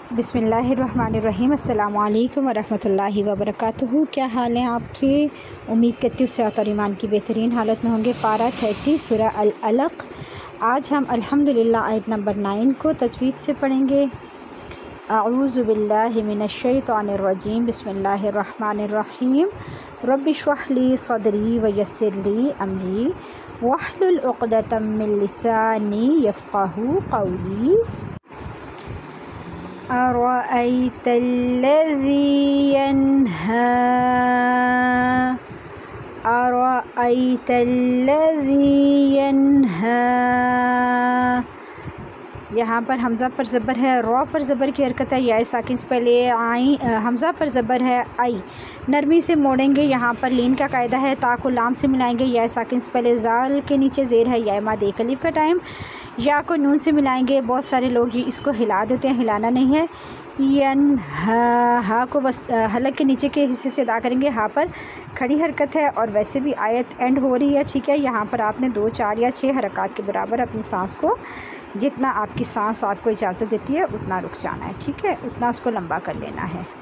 बिस्मिल्लाहिर्रहमानिर्रहीम। अस्सलामु अलैकुम वरहमतुल्लाहि वबरकातुहू। क्या हाल हैं आपके? उम्मीद करती हूँ सेहत और ईमान की बेहतरीन हालत में होंगे। पारा 30 सूरह अल-अलक़। आज हम अल्हम्दुलिल्लाह आयत नंबर 9 को तजवीद से पढ़ेंगे। अऊज़ु बिल्लाहि मिनश्शैतानिर्रजीम। बिस्मिल्लाहिर्रहमानिर्रहीम। रब्बि इश्रह ली सदरी व यस्सिर ली अमरी वहलुल उक़दतम मिन लिसानी यफ़क़हू क़ौली। अरअयतल्लज़ी यन्हा अरअयतल्लज़ी यन्हा। यहाँ पर हमज़ा पर ज़बर है, रॉ पर ज़बर की हरकत है, या साकिन से पहले आई, हमज़ा पर ज़बर है आई, नरमी से मोड़ेंगे। यहाँ पर लीन का कायदा है, ता को लाम से मिलाएंगे, या साकिन से पहले जाल के नीचे ज़ेर है, या माद एक अलिफ का टाइम, या को नून से मिलाएंगे। बहुत सारे लोग इसको हिला देते हैं, हिलाना नहीं है। यन हा को बस हलक के नीचे के हिस्से से अदा करेंगे। हा पर खड़ी हरकत है और वैसे भी आयत एंड हो रही है, ठीक है। यहाँ पर आपने 2, 4 या 6 हरकत के बराबर अपनी सांस को, जितना आपकी सांस आपको इजाज़त देती है उतना रुक जाना है, ठीक है, उतना उसको लंबा कर लेना है।